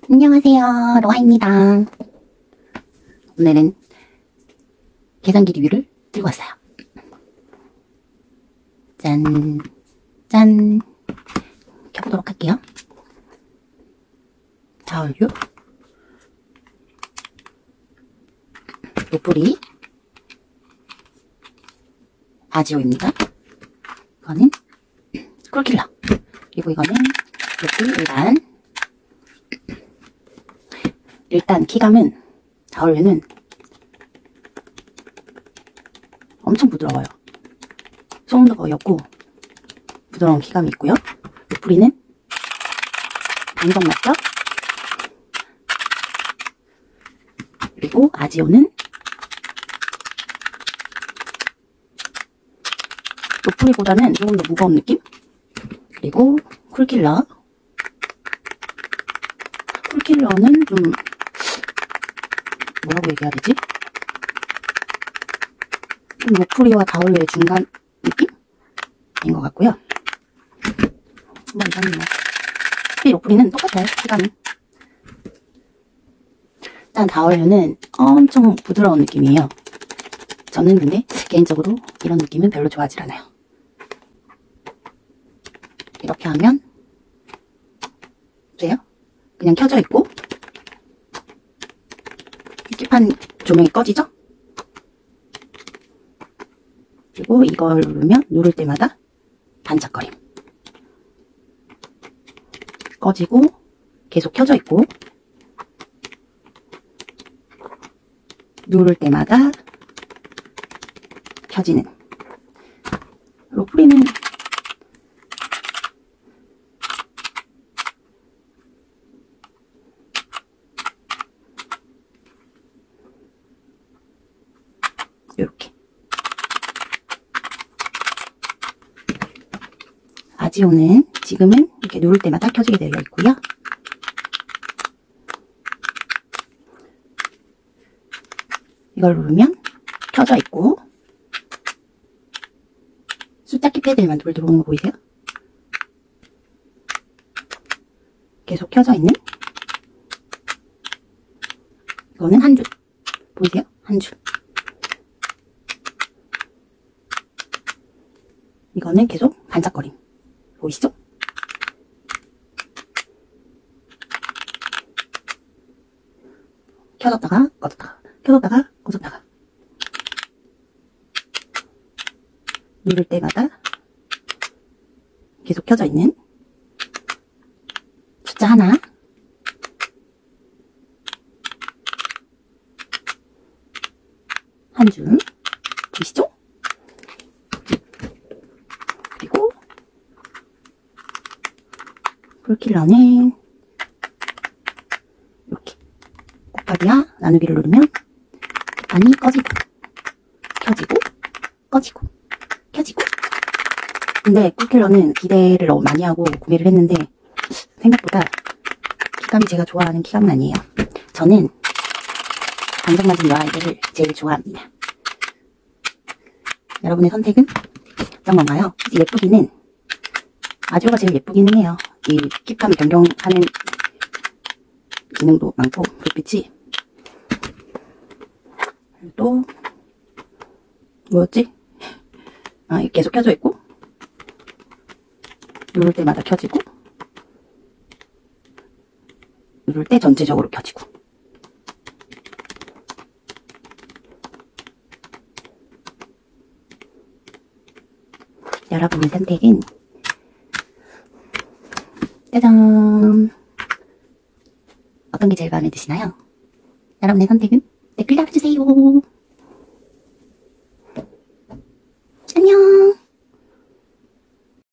안녕하세요, 로아입니다. 오늘은 계산기 리뷰를 들고 왔어요. 짠, 짠. 켜보도록 할게요. 자얼류, 노프리, 아지오입니다. 이거는 쿨킬러, 그리고 이거는 노프리 일단 키감은 자얼류는 엄청 부드러워요. 소음도 거의 없고 부드러운 키감이 있고요. 노프리는 반성 맛죠? 그리고 아지오는 노프리보다는 조금 더 무거운 느낌? 그리고 쿨킬러는 좀 뭐라고 얘기해야 되지? 좀 노프리와 자얼류의 중간 느낌인 것 같고요. 이거는 뭐 노프리는 똑같아요, 시간은. 일단 자얼류는 엄청 부드러운 느낌이에요. 저는 근데 개인적으로 이런 느낌은 별로 좋아하지 않아요. 이렇게 하면 보세요. 그냥 켜져 있고 킵한 조명이 꺼지죠? 그리고 이걸 누르면 누를 때마다 반짝거림. 꺼지고 계속 켜져 있고 누를 때마다 켜지는. 노프리는 이렇게. 아지오는 지금은 이렇게 누를 때마다 켜지게 되어 있고요. 이걸 누르면 켜져 있고 숫자키 패드에만 돌 들어오는 거 보이세요? 계속 켜져 있는. 이거는 한 줄. 보이세요? 한 줄. 이거는 계속 반짝거림. 보이시죠? 켜졌다가 꺼졌다가 켜졌다가 꺼졌다가 누를 때마다 계속 켜져 있는 숫자 하나. 한 줄. 보이시죠? 그리고 쿨킬러는 이렇게 곱하기와 나누기를 누르면 깃판이 꺼지고 켜지고 꺼지고 켜지고. 근데 쿨킬러는 기대를 너무 많이 하고 구매를 했는데 생각보다 키감이 제가 좋아하는 키감은 아니에요. 저는 반짝맞은 여아이들을 제일 좋아합니다. 여러분의 선택은 어떤 건가요? 예쁘기는 아지오가 제일 예쁘기는 해요. 이 킵감을 변경하는 기능도 많고 불빛이. 또 뭐였지? 계속 켜져 있고 누를 때마다 켜지고 누를 때 전체적으로 켜지고. 여러분의 선택은 짜잔! 어떤 게 제일 마음에 드시나요? 여러분의 선택은 댓글 달아주세요. 안녕!